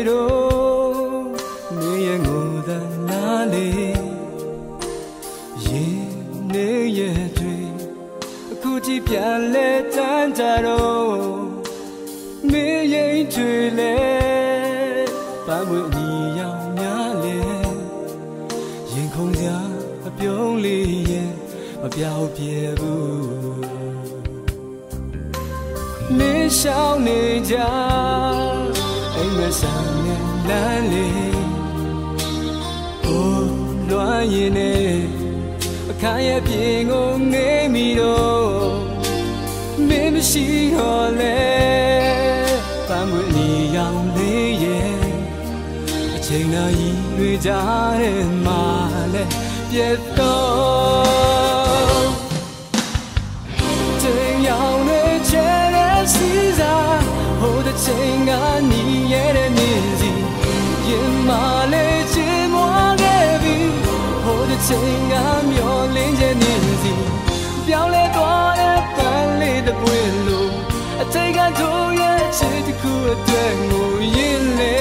တော့နေရဲ့ငိုသနာလေးရင်နေရဲ့တွေအခုကြည့်ပြန်လဲတန်းကြတော့မေးရင်တွေလဲပန်းမွေအညီရောင်များလဲရင်ခုန်စရာအပြုံးလေးရဲ့မပြောင်းပြဲဘူးနေရှောင်းနေကြအိမ်မဆန်နဲ့လမ်းလေးဟိုလွှမ်းရင်နဲ့အခါရဲ့ပြင်ကိုငေးမိတော့မင်းမရှိဟောလဲပန်းမွေအညီရောင်လေးရဲ့အချိန်နာရီတွေကြားထဲမှာလဲပြတ်တော့ချိန်ရောင်တွေချဲတဲ့စီစားဟိုတဲ့ချိန်ကနီးရဲ့တဲ့မြင်စီရင်မလေးချင်မွားခဲ့ပြီဟိုတဲ့ချိန်ကမျောလင်းချက်မြင်စီပြောင်းလဲသွားတဲ့ပန်းလေးတစ်ပွင့်လို့အချိန်ကတို့ရဲ့ချစ်တစ်ခုအတွက်ငိုရင်လေ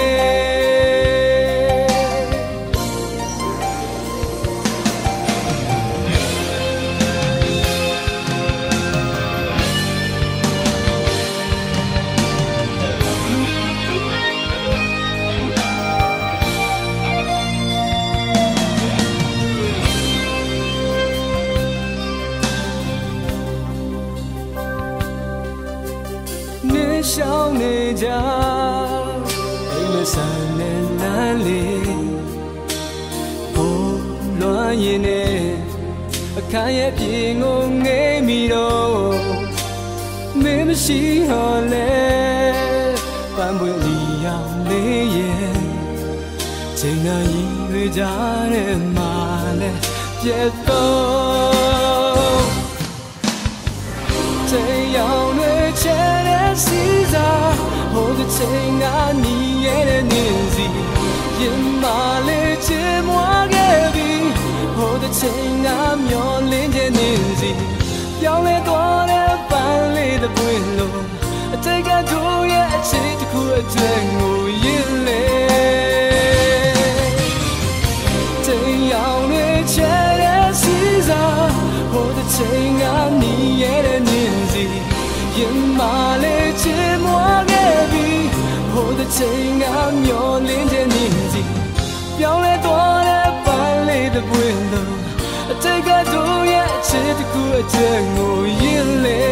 ရှောင်းနေကြအိမ်မဆန်နဲ့လမ်းလေးဘိုးလွှမ်းရင်နဲ့အခါရဲ့ပြင်ကိုငေးမိတော့မင်းမရှိဟောလဲပန်းပွင့်လီရောင်လေးရဲ့ချိန်နာရီတွေကြားထဲမှာလဲပြတ်တော့ချိန်ရောင်တွေချဲစီစားဟိုတဲ့ချိန်ကနီးရဲ့နေစီရင်မလေးချင်မွားခဲ့ပြီဟိုတဲ့ချိန်ကမျောလင်းတဲ့နေစီပြောင်းလဲသွားတဲ့ပန်းလေးတစ်ပွင့်လို့အတိတ်ကတို့ရဲ့အချစ်တစ်ခုအတွက်ငိုရင်လေချိန်ရောင်တွေချဲတဲ့စီစားဟိုတဲ့ချိန်ကနီးရဲ့နေစီရင်မလေးချင်မွားခဲ့ပြီဟိုတဲ့ချိန်ကမျောလင်းတဲ့မြင်စီပြောင်းလဲသွားတဲ့ပန်းလေးတစ်ပွင့်လို့အတိတ်ကတို့ရဲ့အချစ်တစ်ခုအတွက်ငိုရင်လေ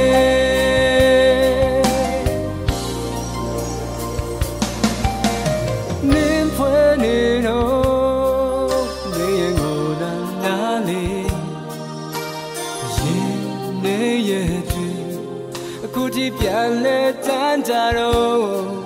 နင်းဖွဲနေတော့နေရင်ငိုတာနားလေးရင်နေရဲ့အခုကြည့်ပြန်လဲတန်းကြတော့